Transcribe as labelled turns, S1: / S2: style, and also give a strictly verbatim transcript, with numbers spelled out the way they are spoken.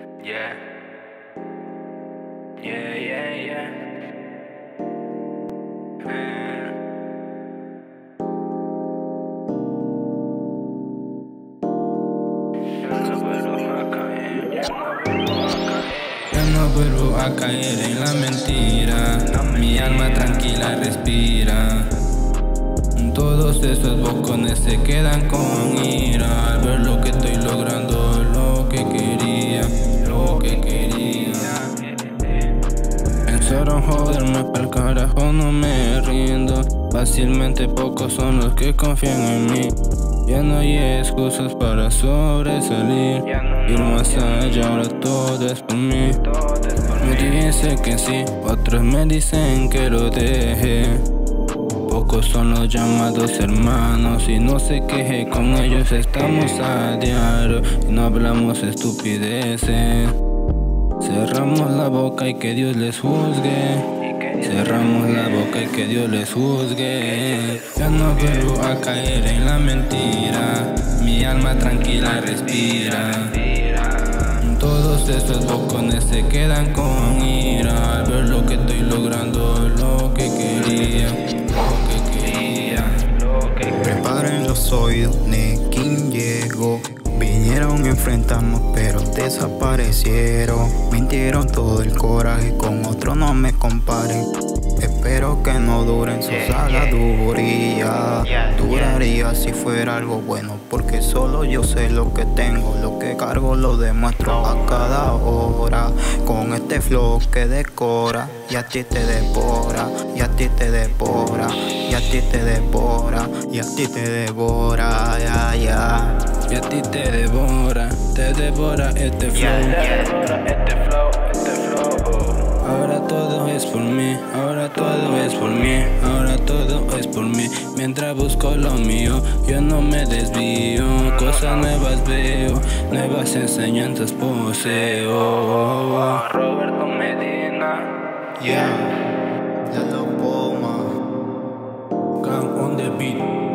S1: Yeah. Yeah, yeah, yeah. Eh. Ya no vuelvo a caer, ya no vuelvo a caer.
S2: Ya no vuelvo a caer en la mentira. Mi alma tranquila respira. Todos esos bocones se quedan con ira al ver lo que estoy logrando, lo que quería, lo que quería. Pensaron joderme pa'l carajo, no me rindo. Fácilmente pocos son los que confían en mí. Ya no hay excusas para sobresalir. Ir más allá, ahora todo es por mí. Me dicen que sí, otros me dicen que lo deje. Pocos son los llamados hermanos y no se queje, con ellos estamos a diario y no hablamos estupideces. Cerramos la boca y que Dios les juzgue. Cerramos la boca y que Dios les juzgue. Ya no vuelvo a caer en la mentira. Mi alma tranquila respira. Todos estos bocones se quedan con ira al ver lo que estoy logrando, lo que quería, lo que quería, lo que quería.
S3: Preparen los oídos, Nekin llegó. Vinieron a enfrentarnos pero desaparecieron. Mintieron todo el coraje, con otro no me comparen. Espero que no duren sus habladurías. Duraría si fuera algo bueno, porque solo yo sé lo que tengo. Lo que cargo lo demuestro a cada hora. Con este flow que decora, y a ti te devora, y a ti te devora, y a ti te devora, y a ti te devora, ya, ya.
S2: Y a ti te devora, te devora este flow.
S1: Te devora este flow, este flow.
S2: Ahora todo es por mí, ahora todo es por mí, ahora todo es por mí. Mientras busco lo mío, yo no me desvío. Cosas nuevas veo, nuevas enseñanzas poseo.
S1: Roberto Medina.
S3: Yeah, de los Poma.
S2: Gang on the beat.